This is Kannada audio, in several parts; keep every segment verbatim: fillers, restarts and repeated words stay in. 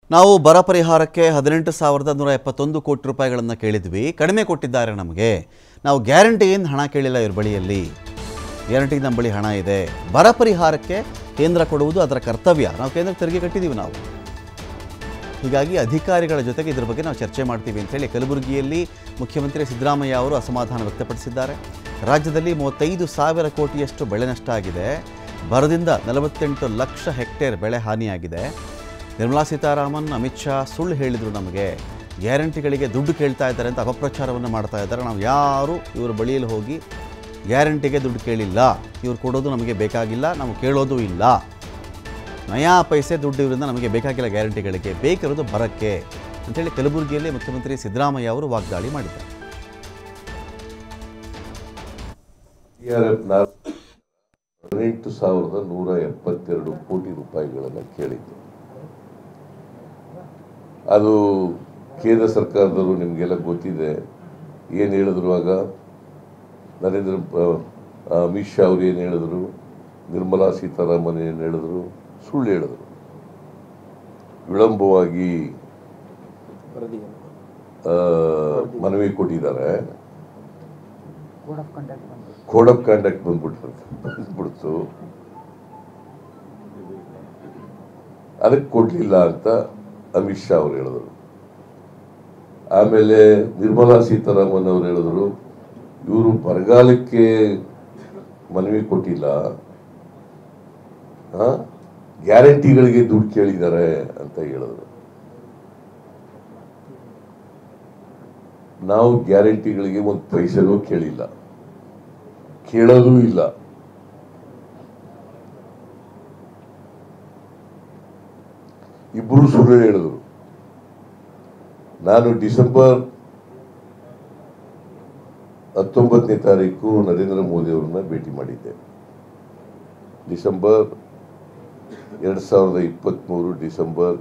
ನಾವು ಬರ ಪರಿಹಾರಕ್ಕೆ ಹದಿನೆಂಟು ಸಾವಿರದ ನೂರ ಎಪ್ಪತ್ತೊಂದು ಕೋಟಿ ರೂಪಾಯಿಗಳನ್ನು ಕೇಳಿದ್ವಿ. ಕಡಿಮೆ ಕೊಟ್ಟಿದ್ದಾರೆ ನಮಗೆ. ನಾವು ಗ್ಯಾರಂಟಿಯಿಂದ ಹಣ ಕೇಳಿಲ್ಲ ಇವ್ರ ಬಳಿಯಲ್ಲಿ. ಗ್ಯಾರಂಟಿಗೆ ನಮ್ಮ ಬಳಿ ಹಣ ಇದೆ. ಬರ ಪರಿಹಾರಕ್ಕೆ ಕೇಂದ್ರ ಕೊಡುವುದು ಅದರ ಕರ್ತವ್ಯ. ನಾವು ಕೇಂದ್ರಕ್ಕೆ ತೆರಿಗೆ ಕಟ್ಟಿದ್ದೀವಿ ನಾವು. ಹೀಗಾಗಿ ಅಧಿಕಾರಿಗಳ ಜೊತೆಗೆ ಇದರ ಬಗ್ಗೆ ನಾವು ಚರ್ಚೆ ಮಾಡ್ತೀವಿ ಅಂತೇಳಿ ಕಲಬುರಗಿಯಲ್ಲಿ ಮುಖ್ಯಮಂತ್ರಿ ಸಿದ್ದರಾಮಯ್ಯ ಅವರು ಅಸಮಾಧಾನ ವ್ಯಕ್ತಪಡಿಸಿದ್ದಾರೆ. ರಾಜ್ಯದಲ್ಲಿ ಮೂವತ್ತೈದು ಸಾವಿರ ಕೋಟಿಯಷ್ಟು ಬೆಳೆ ನಷ್ಟ ಆಗಿದೆ. ಬರದಿಂದ ನಲವತ್ತೆಂಟು ಲಕ್ಷ ಹೆಕ್ಟೇರ್ ಬೆಳೆ ಹಾನಿಯಾಗಿದೆ. ನಿರ್ಮಲಾ ಸೀತಾರಾಮನ್, ಅಮಿತ್ ಶಾ ಸುಳ್ಳು ಹೇಳಿದರು. ನಮಗೆ ಗ್ಯಾರಂಟಿಗಳಿಗೆ ದುಡ್ಡು ಕೇಳ್ತಾ ಇದ್ದಾರೆ ಅಂತ ಅಪಪ್ರಚಾರವನ್ನು ಮಾಡ್ತಾ ಇದ್ದಾರೆ. ನಾವು ಯಾರು ಇವ್ರ ಬಳಿಯಲ್ಲಿ ಹೋಗಿ ಗ್ಯಾರಂಟಿಗೆ ದುಡ್ಡು ಕೇಳಿಲ್ಲ. ಇವ್ರು ಕೊಡೋದು ನಮಗೆ ಬೇಕಾಗಿಲ್ಲ, ನಾವು ಕೇಳೋದು ಇಲ್ಲ. ನಯಾ ಪೈಸೆ ದುಡ್ಡು ಇವರಿಂದ ನಮಗೆ ಬೇಕಾಗಿಲ್ಲ. ಗ್ಯಾರಂಟಿಗಳಿಗೆ ಬೇಕಿರೋದು ಬರಕ್ಕೆ ಅಂಥೇಳಿ ಕಲಬುರಗಿಯಲ್ಲಿ ಮುಖ್ಯಮಂತ್ರಿ ಸಿದ್ದರಾಮಯ್ಯ ಅವರು ವಾಗ್ದಾಳಿ ಮಾಡಿದ್ದಾರೆ. ಹದಿನೆಂಟು ಸಾವಿರದ ನೂರ ಎಪ್ಪತ್ತೆರಡು ಕೋಟಿ ರೂಪಾಯಿಗಳನ್ನು ಕೇಳಿದ್ದು. ಅದು ಕೇಂದ್ರ ಸರ್ಕಾರದವರು ನಿಮಗೆಲ್ಲ ಗೊತ್ತಿದೆ. ಏನು ಹೇಳಿದ್ರು ಆಗ? ನರೇಂದ್ರ ಅಮಿತ್ ಶಾ ಅವರು ಏನು ಹೇಳಿದ್ರು, ನಿರ್ಮಲಾ ಸೀತಾರಾಮನ್ ಏನು ಹೇಳಿದ್ರು? ಸುಳ್ಳು ಹೇಳಿದ್ರು. ವಿಳಂಬವಾಗಿ ಮನವಿ ಕೊಟ್ಟಿದ್ದಾರೆ. ಕೋಡ್ ಆಫ್ ಕಾಂಡಕ್ಟ್ ಬಂದ್ಬಿಟ್ಟು ಬಂದ್ಬಿಡ್ತು. ಅದಕ್ಕೆ ಕೊಡ್ಲಿಲ್ಲ ಅಂತ ಅಮಿತ್ ಶಾ ಅವರು ಹೇಳಿದ್ರು. ಆಮೇಲೆ ನಿರ್ಮಲಾ ಸೀತಾರಾಮನ್ ಅವರು ಹೇಳಿದ್ರು, ಇವರು ಬರಗಾಲಕ್ಕೆ ಮನವಿ ಕೊಟ್ಟಿಲ್ಲ, ಗ್ಯಾರಂಟಿಗಳಿಗೆ ದುಡ್ಡು ಕೇಳಿದ್ದಾರೆ ಅಂತ ಹೇಳಿದ್ರು. ನಾವು ಗ್ಯಾರಂಟಿಗಳಿಗೆ ಒಂದು ಪೈಸೆನೂ ಕೇಳಿಲ್ಲ, ಕೇಳೋದೂ ಇಲ್ಲ. ಇಬ್ಬರು ಸುಳ್ಳು ಹೇಳಿದ್ರು. ನಾನು ಡಿಸೆಂಬರ್ ಹತ್ತೊಂಬತ್ತನೇ ತಾರೀಕು ನರೇಂದ್ರ ಮೋದಿ ಅವರನ್ನ ಭೇಟಿ ಮಾಡಿದ್ದೆ. ಡಿಸೆಂಬರ್ ಎರಡ್ ಸಾವಿರದ ಇಪ್ಪತ್ತ್ ಮೂರು ಡಿಸೆಂಬರ್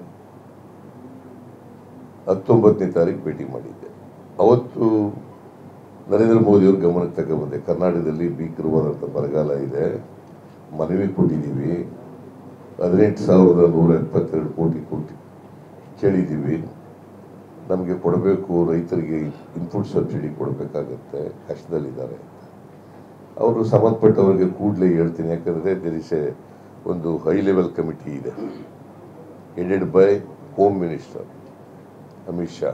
ಹತ್ತೊಂಬತ್ತನೇ ತಾರೀಕು ಭೇಟಿ ಮಾಡಿದ್ದೆ. ಅವತ್ತು ನರೇಂದ್ರ ಮೋದಿ ಅವ್ರ ಗಮನಕ್ಕೆ ತಗೊಂಡ್ಬಂದೆ. ಕರ್ನಾಟಕದಲ್ಲಿ ಭೀಕರವಾದಂಥ ಬರಗಾಲ ಇದೆ, ಮನವಿ ಕೊಟ್ಟಿದ್ದೀವಿ, ಹದಿನೆಂಟು ಸಾವಿರದ ನೂರ ಎಪ್ಪತ್ತೆರಡು ಕೋಟಿ ಕೋಟಿ ಕೇಳಿದ್ದೀವಿ, ನಮಗೆ ಕೊಡಬೇಕು, ರೈತರಿಗೆ ಇನ್ಪುಟ್ ಸಬ್ಸಿಡಿ ಕೊಡಬೇಕಾಗತ್ತೆ, ಕಷ್ಟದಲ್ಲಿದ್ದಾರೆ. ಅವರು ಸಂಬಂಧಪಟ್ಟವರಿಗೆ ಕೂಡಲೇ ಹೇಳ್ತೀನಿ. ಯಾಕಂದರೆ ದೇರ್ ಇಸ್ ಎ ಒಂದು ಹೈ ಲೆವೆಲ್ ಕಮಿಟಿ ಇದೆ, headed by home minister Amit Shah.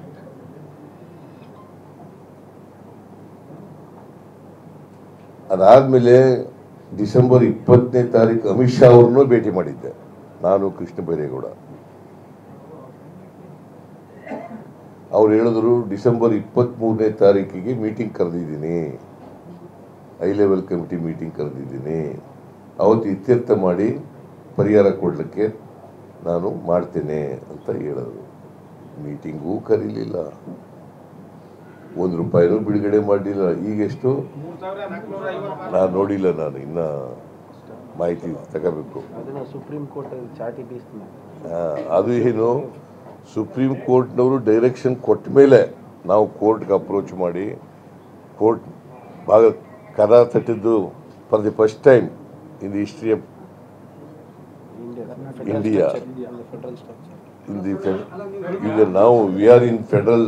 ಅದಾದಮೇಲೆ ಡಿಸೆಂಬರ್ ಇಪ್ಪತ್ತನೇ ತಾರೀಕು ಅಮಿತ್ ಶಾ ಅವ್ರನ್ನೂ ಭೇಟಿ ಮಾಡಿದ್ದೆ, ನಾನು ಕೃಷ್ಣ ಬೈರೇಗೌಡ. ಅವ್ರು ಹೇಳಿದ್ರು, ಡಿಸೆಂಬರ್ ಇಪ್ಪತ್ತ್ ಮೂರನೇ ತಾರೀಕಿಗೆ ಮೀಟಿಂಗ್ ಕರೆದಿದ್ದೀನಿ, ಹೈ ಲೆವೆಲ್ ಕಮಿಟಿ ಮೀಟಿಂಗ್ ಕರೆದಿದ್ದೀನಿ, ಅವತ್ತು ಇತ್ಯರ್ಥ ಮಾಡಿ ಪರಿಹಾರ ಕೊಡಲಿಕ್ಕೆ ನಾನು ಮಾಡ್ತೇನೆ ಅಂತ ಹೇಳಿದ್ರು. ಮೀಟಿಂಗೂ ಕರೀಲಿಲ್ಲ, ಒಂದು ರೂಪಾಯಿನೂ ಬಿಡುಗಡೆ ಮಾಡಲಿಲ್ಲ. ಈಗೆಷ್ಟು ನಾನು ನೋಡಿಲ್ಲ, ನಾನು ಇನ್ನ ಮಾಹಿತಿ ತಗೋಬೇಕು. ಸುಪ್ರೀಂ ಕೋರ್ಟ್ ಅದು ಏನು, ಸುಪ್ರೀಂ ಕೋರ್ಟ್ನವರು ಡೈರೆಕ್ಷನ್ ಕೊಟ್ಟ ಮೇಲೆ ನಾವು ಕೋರ್ಟ್ಗೆ ಅಪ್ರೋಚ್ ಮಾಡಿ ಕೋರ್ಟ್ ಭಾಗ ಕದ ತಟ್ಟಿದ್ದು for the first time in the history of India. In the ಈಗ ನಾವು ವಿ ಆರ್ ಇನ್ ಫೆಡರಲ್.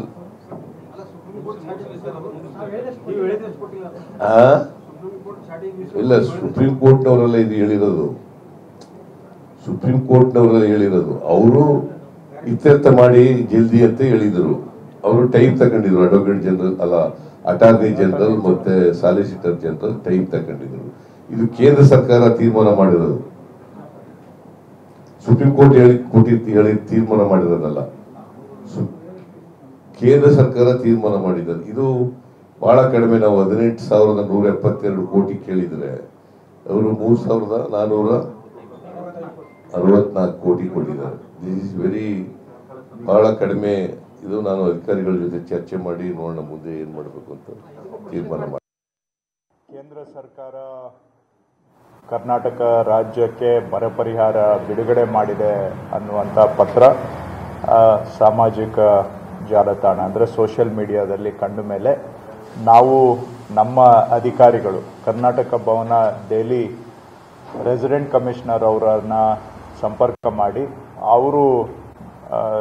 ಇಲ್ಲ, ಸುಪ್ರೀಂ ಕೋರ್ಟ್ನವರೆಲ್ಲ ಇದು ಹೇಳಿರೋದು, ಸುಪ್ರೀಂ ಕೋರ್ಟ್ನವರೆಲ್ಲ ಹೇಳಿರೋದು. ಅವರು ಇತ್ಯರ್ಥ ಮಾಡಿ ಜಲ್ದಿ ಅಂತ ಹೇಳಿದರು. ಅವರು ಟೈಮ್ ತಗೊಂಡಿದ್ರು. ಅಡ್ವೊಕೇಟ್ ಜನರಲ್ ಅಲ್ಲ, ಅಟಾರ್ನಿ ಜನರಲ್ ಮತ್ತೆ ಸಾಲಿಸಿಟರ್ ಜನರಲ್ ಟೈಮ್ ತಗೊಂಡಿದ್ರು. ಇದು ಕೇಂದ್ರ ಸರ್ಕಾರ ತೀರ್ಮಾನ ಮಾಡಿರೋದು, ಸುಪ್ರೀಂ ಕೋರ್ಟ್ ಹೇಳಿ ಕೊಟ್ಟಿರ್ತಿ ಹೇಳಿ ತೀರ್ಮಾನ ಮಾಡಿರೋದಲ್ಲ, ಕೇಂದ್ರ ಸರ್ಕಾರ ತೀರ್ಮಾನ ಮಾಡಿದ್ದಾರೆ. ಇದು ಬಹಳ ಕಡಿಮೆ. ನಾವು ಹದಿನೆಂಟು ಸಾವಿರದ ನೂರ ಎಪ್ಪತ್ತೆರಡು ಕೋಟಿ ಕೇಳಿದ್ರೆ ಅವರು ಮೂರ್ ಸಾವಿರದ ನಾನೂರ ಅರವತ್ನಾಲ್ಕು ಕೋಟಿ ಕೊಟ್ಟಿದ್ದಾರೆ. ದಿಸ್ ಇಸ್ ವೆರಿ ಬಹಳ ಕಡಿಮೆ. ಇದು ನಾನು ಅಧಿಕಾರಿಗಳ ಜೊತೆ ಚರ್ಚೆ ಮಾಡಿ ನೋಡೋಣ ಮುಂದೆ ಏನ್ ಮಾಡಬೇಕು ಅಂತ ತೀರ್ಮಾನ ಮಾಡಿ. ಕೇಂದ್ರ ಸರ್ಕಾರ ಕರ್ನಾಟಕ ರಾಜ್ಯಕ್ಕೆ ಬರ ಪರಿಹಾರ ಬಿಡುಗಡೆ ಮಾಡಿದೆ ಅನ್ನುವಂಥ ಪತ್ರ ಸಾಮಾಜಿಕ ಜಾಲತಾಣ ಅಂದರೆ ಸೋಷಿಯಲ್ ಮೀಡಿಯಾದಲ್ಲಿ ಕಂಡ ಮೇಲೆ ನಾವು ನಮ್ಮ ಅಧಿಕಾರಿಗಳು ಕರ್ನಾಟಕ ಭವನ ಡೈಲಿ ರೆಸಿಡೆಂಟ್ ಕಮಿಷನರ್ ಅವರನ್ನು ಸಂಪರ್ಕ ಮಾಡಿ ಅವರು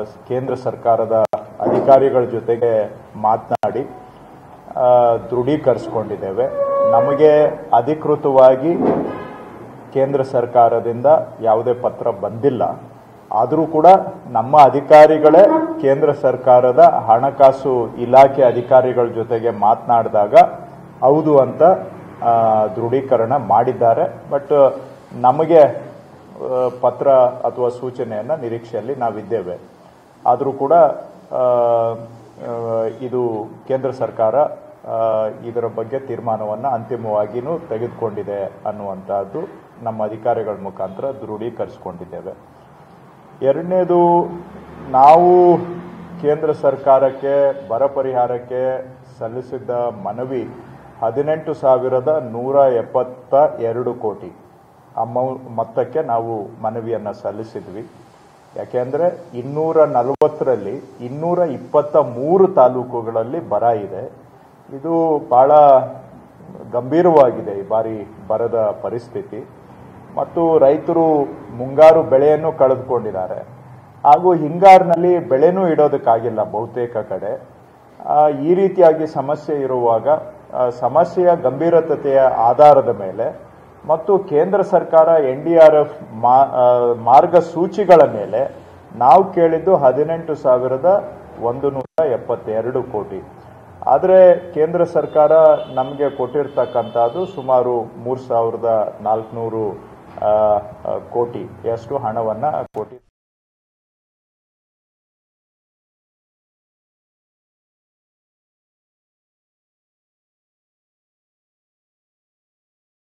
ಕೇಂದ್ರ ಸರ್ಕಾರದ ಅಧಿಕಾರಿಗಳ ಜೊತೆಗೆ ಮಾತನಾಡಿ ಆ, ದೃಢೀಕರಿಸಿಕೊಂಡಿದ್ದೇವೆ. ನಮಗೆ ಅಧಿಕೃತವಾಗಿ ಕೇಂದ್ರ ಸರ್ಕಾರದಿಂದ ಯಾವುದೇ ಪತ್ರ ಬಂದಿಲ್ಲ. ಆದರೂ ಕೂಡ ನಮ್ಮ ಅಧಿಕಾರಿಗಳೇ ಕೇಂದ್ರ ಸರ್ಕಾರದ ಹಣಕಾಸು ಇಲಾಖೆ ಅಧಿಕಾರಿಗಳ ಜೊತೆಗೆ ಮಾತನಾಡಿದಾಗ ಹೌದು ಅಂತ ಆ, ದೃಢೀಕರಣ ಮಾಡಿದ್ದಾರೆ. ಬಟ್ ನಮಗೆ ಆ, ಪತ್ರ ಅಥವಾ ಸೂಚನೆಯನ್ನು ನಿರೀಕ್ಷೆಯಲ್ಲಿ ನಾವಿದ್ದೇವೆ. ಆದರೂ ಕೂಡ ಆ, ಆ, ಇದು ಕೇಂದ್ರ ಸರ್ಕಾರ ಆ, ಇದರ ಬಗ್ಗೆ ತೀರ್ಮಾನವನ್ನು ಅಂತಿಮವಾಗಿಯೂ ತೆಗೆದುಕೊಂಡಿದೆ ಅನ್ನುವಂಥದ್ದು ನಮ್ಮ ಅಧಿಕಾರಿಗಳ ಮುಖಾಂತರ ದೃಢೀಕರಿಸಿಕೊಂಡಿದ್ದೇವೆ. ಎರಡನೇದು, ನಾವು ಕೇಂದ್ರ ಸರ್ಕಾರಕ್ಕೆ ಬರ ಪರಿಹಾರಕ್ಕೆ ಸಲ್ಲಿಸಿದ್ದ ಮನವಿ ಹದಿನೆಂಟು ಸಾವಿರದ ನೂರ ಎಪ್ಪತ್ತ ಎರಡು ಕೋಟಿ ಅಮೌ ಮೊತ್ತಕ್ಕೆ ನಾವು ಮನವಿಯನ್ನು ಸಲ್ಲಿಸಿದ್ವಿ. ಯಾಕೆಂದರೆ ಇನ್ನೂರ ನಲವತ್ತರಲ್ಲಿ ಇನ್ನೂರ ಇಪ್ಪತ್ತ ಮೂರು ತಾಲೂಕುಗಳಲ್ಲಿ ಬರ ಇದೆ. ಇದು ಭಾಳ ಗಂಭೀರವಾಗಿದೆ ಈ ಬಾರಿ ಬರದ ಪರಿಸ್ಥಿತಿ. ಮತ್ತು ರೈತರು ಮುಂಗಾರು ಬೆಳೆಯನ್ನು ಕಳೆದುಕೊಂಡಿದ್ದಾರೆ, ಹಾಗೂ ಹಿಂಗಾರಿನಲ್ಲಿ ಬೆಳೆನೂ ಇಡೋದಕ್ಕಾಗಿಲ್ಲ ಬಹುತೇಕ ಕಡೆ. ಈ ರೀತಿಯಾಗಿ ಸಮಸ್ಯೆ ಇರುವಾಗ ಸಮಸ್ಯೆಯ ಗಂಭೀರತೆಯ ಆಧಾರದ ಮೇಲೆ ಮತ್ತು ಕೇಂದ್ರ ಸರ್ಕಾರ ಎನ್ ಡಿ ಆರ್ ಎಫ್ ಮಾರ್ಗಸೂಚಿಗಳ ಮೇಲೆ ನಾವು ಕೇಳಿದ್ದು ಹದಿನೆಂಟು ಸಾವಿರದ ಒಂದು ನೂರ ಎಪ್ಪತ್ತೆರಡು ಕೋಟಿ. ಆದರೆ ಕೇಂದ್ರ ಸರ್ಕಾರ ನಮಗೆ ಕೊಟ್ಟಿರ್ತಕ್ಕಂಥದ್ದು ಸುಮಾರು ಮೂರು ಸಾವಿರದ ನಾಲ್ಕುನೂರು ಕೋಟಿ ಅಷ್ಟು ಹಣವನ್ನು ಕೊಟ್ಟಿ